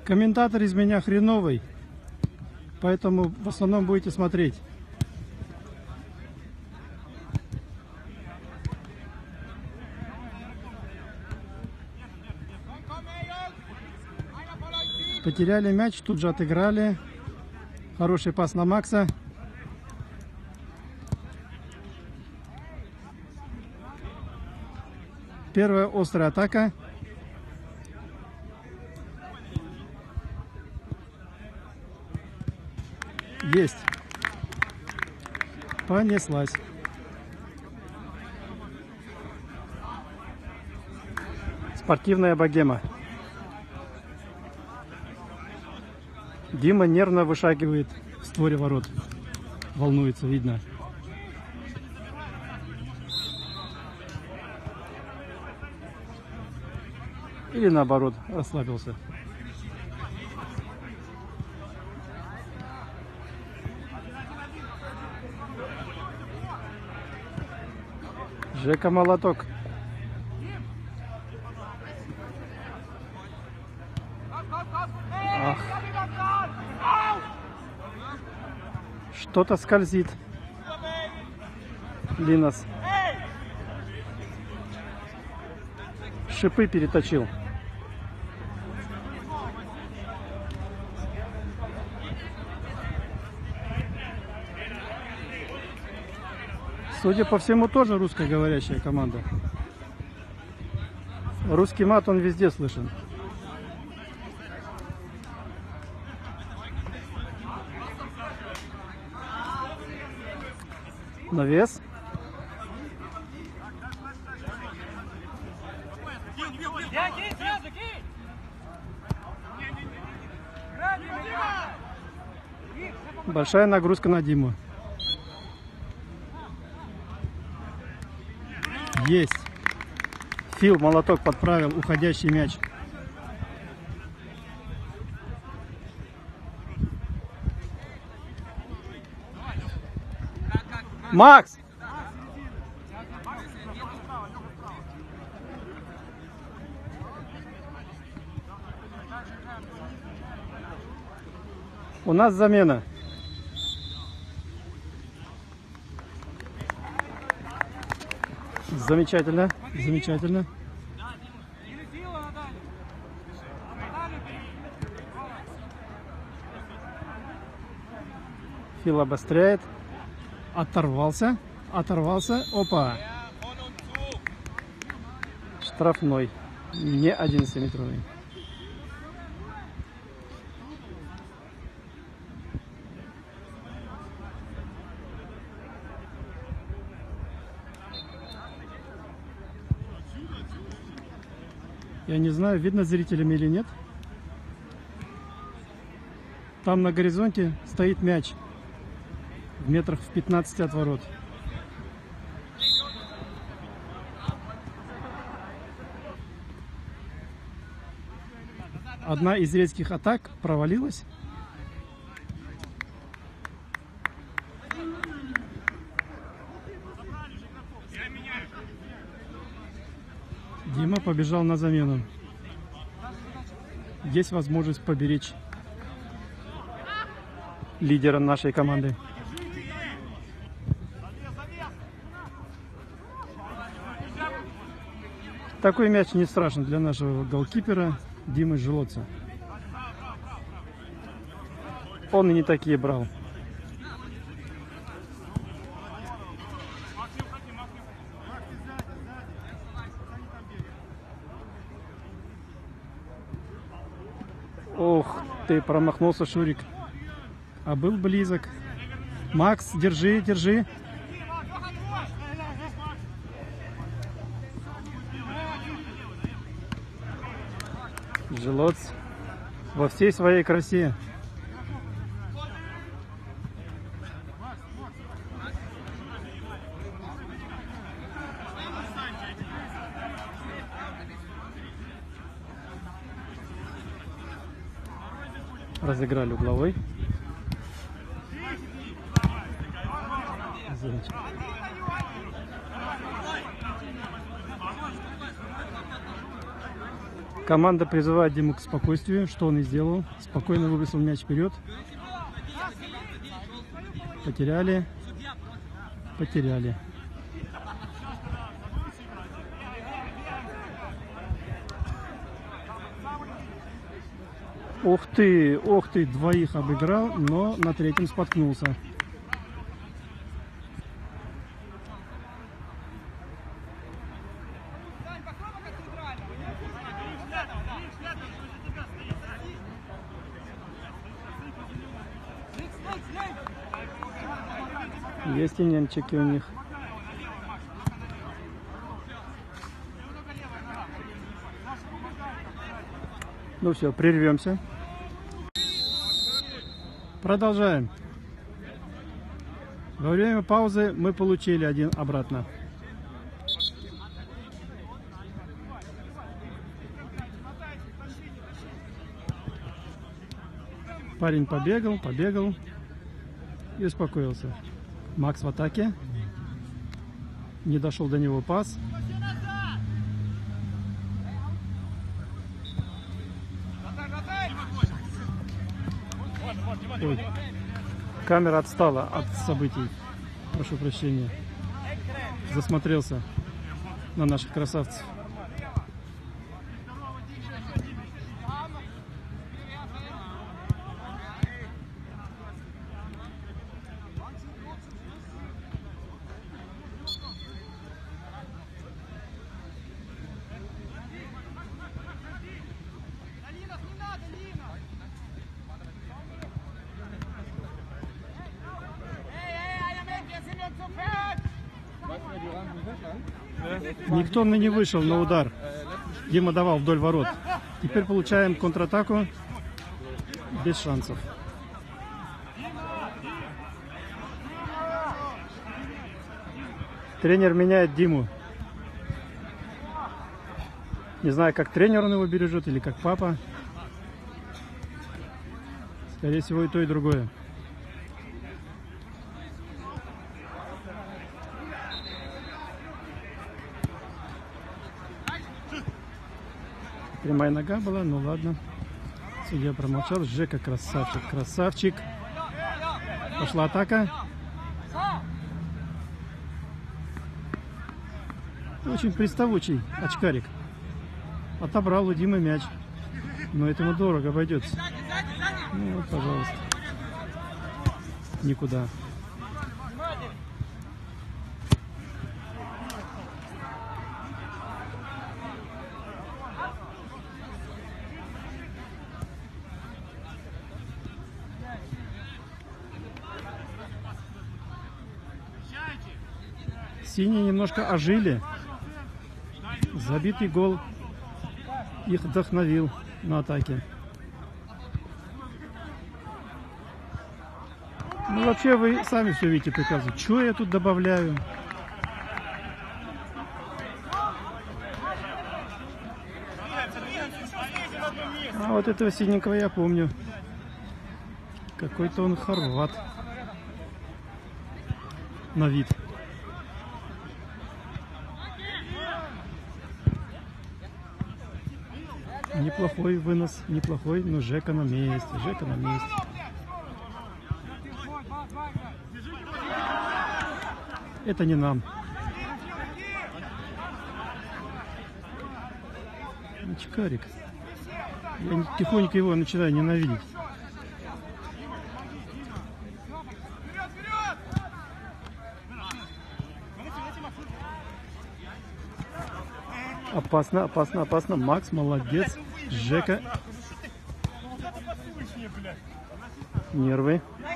Комментатор из меня хреновый, поэтому в основном будете смотреть. Потеряли мяч, тут же отыграли. Хороший пас на Макса. Первая острая атака. Есть. Понеслась. Спортивная богема. Дима нервно вышагивает в створе ворот. Волнуется, видно. Или наоборот, расслабился. Жека молоток. Ах. Что-то скользит. Линос. Шипы переточил. Судя по всему, тоже русскоговорящая команда. Русский мат, он везде слышен. Навес. Большая нагрузка на Диму. Есть. Фил молоток подправил уходящий мяч. Макс! У нас замена. Замечательно, замечательно. Фил обостряет. Оторвался, оторвался. Опа. Штрафной. Не 11-метровый. Я не знаю, видно зрителям или нет. Там на горизонте стоит мяч. В метрах в 15 от ворот. Одна из резких атак провалилась. Дима побежал на замену. Есть возможность поберечь лидера нашей команды. Такой мяч не страшен для нашего голкипера Димы Желодца. Он и не такие брал. Ох ты, промахнулся Шурик. А был близок. Макс, держи, держи. Желодц во всей своей красе. Разыграли угловой. Команда призывает Диму к спокойствию, что он и сделал. Спокойно выбросил мяч вперед. Потеряли. Потеряли. Ух ты, двоих обыграл, но на третьем споткнулся. Есть и немчики у них. Ну все, прервемся. Продолжаем. Во время паузы мы получили один обратно. Парень побегал и успокоился. Макс в атаке. Не дошел до него пас. Ой. Камера отстала от событий. Прошу прощения. Засмотрелся на наших красавцев. Никто не вышел на удар. Дима давал вдоль ворот. Теперь получаем контратаку без шансов. Тренер меняет Диму. Не знаю, как тренер он его бережет или как папа. Скорее всего, и то, и другое. Прямая нога была, ну ладно. Судья промолчал. Жека красавчик, красавчик. Пошла атака. Очень приставучий очкарик. Отобрал у Димы мяч. Но этому дорого обойдется. Ну вот, пожалуйста. Никуда. Синие немножко ожили. Забитый гол их вдохновил на атаке. Ну, вообще, вы сами все видите прекрасно. Что я тут добавляю? А вот этого синенького я помню. Какой-то он хорват. На вид. Неплохой вынос, неплохой, но Жека на месте, Жека на месте. Это не нам. Очкарик. Я тихонько его начинаю ненавидеть. Опасно, опасно, опасно. Макс, молодец. Жека. Нервы.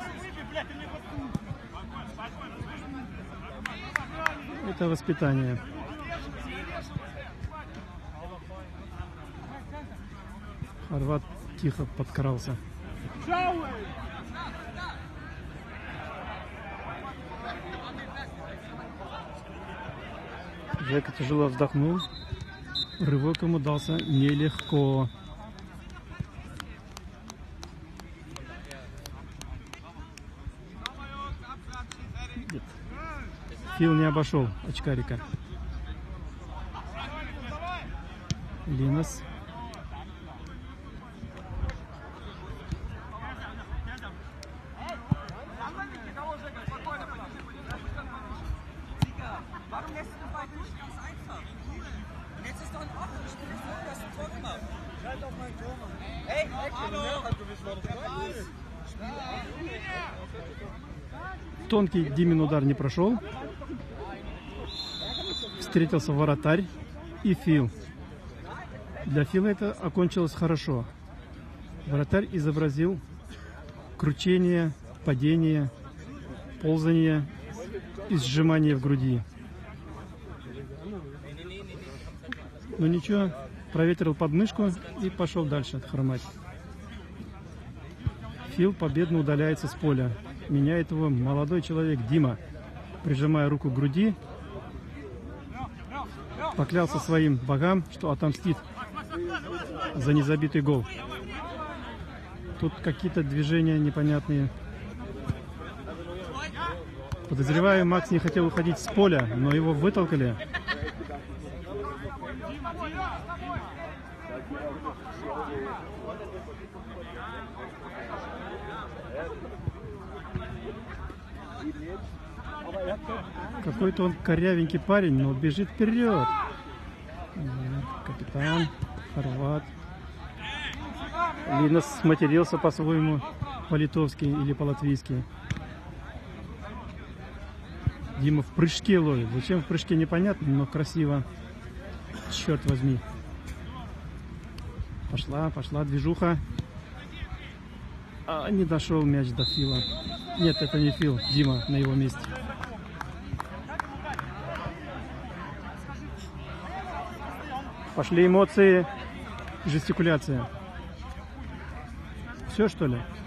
Это воспитание. Хорват тихо подкрался. Жека тяжело вздохнул. Рывок ему дался нелегко. Фил не обошел очкарика. Линос. Тонкий Димин удар не прошел. Встретился вратарь и Фил. Для Фила это окончилось хорошо. Вратарь изобразил кручение, падение, ползание и сжимание в груди. Но ничего, проветрил подмышку и пошел дальше хромать. Фил победно удаляется с поля. Меняет его молодой человек Дима, прижимая руку к груди, поклялся своим богам, что отомстит за незабитый гол. Тут какие-то движения непонятные. Подозреваю, Макс не хотел уходить с поля, но его вытолкали. Какой-то он корявенький парень, но бежит вперед. Капитан, хорват. Линос сматерился по-своему, по-литовски или по-латвийски. Дима в прыжке ловит. Зачем в прыжке, непонятно, но красиво. Черт возьми. Пошла движуха. Не дошел мяч до Фила. Нет, это не Фил, Дима на его месте. Пошли эмоции, жестикуляция. Все, что ли?